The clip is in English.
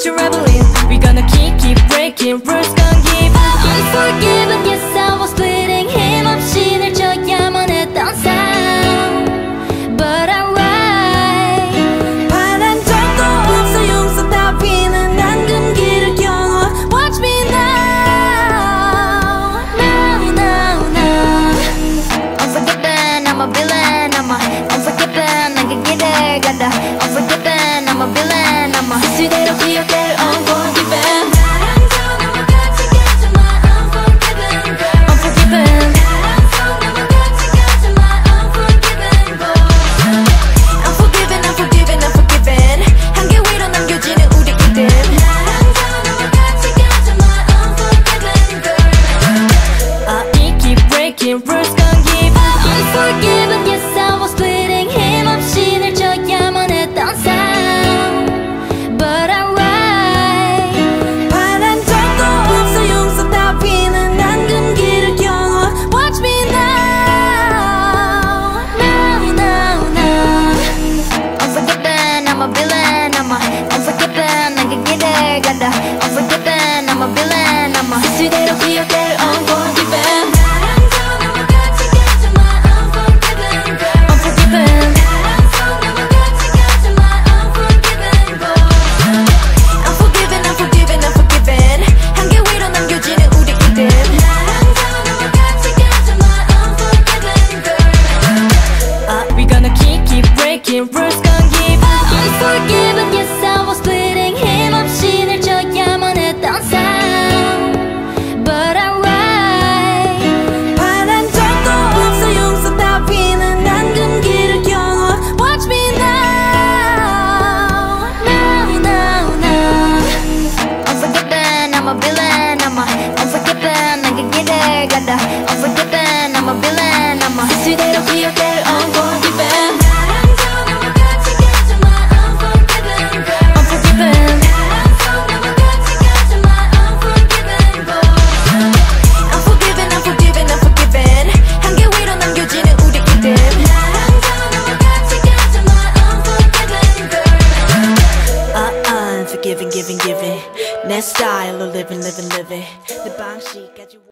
to rebelling. We gonna keep breaking rules, gonna give up. Unforgiven, yes I was bleeding. 힘없이 늘 져야만 했던 삶. But alright. 바란 적도 없어 용서 따위는 앙금 길을 겨워. Watch me now. Now, now, now. Unforgiven, I'm a villain. I'm a unforgiven. 난 그 길을 가다. Unforgiven, I'm a villain. I'm a 스스로 기억될 unforgiven. Rules gon' give up. Unforgiven, yes I was bleeding. 힘없이 늘 져야만 했던 삶. But alright. 바란 적도 없어 용서 따위는 앙금 길을 겨워. Watch me now. Now, now, now. Unforgiven, I'm a villain. I'm a unforgiven. 난 그 길을 가다. Unforgiven, I'm a villain. I'm a 스스로 기억될 unforgiven. Rules gon' give up. Unforgiven, yes I was bleeding. 힘없이 늘 져야만 했던 삶. But alright. 바란 적도 없어 용서 따위는 앙금 길을 겨워. Watch me now. Now, now, now. Unforgiven, I'm a villain. I'm a unforgiven. 난 그 길을 가다. Unforgiven, I'm a villain. I'm a 스스로 기억될 unforgiven. Giving. 내 스타일로 living. 내 방식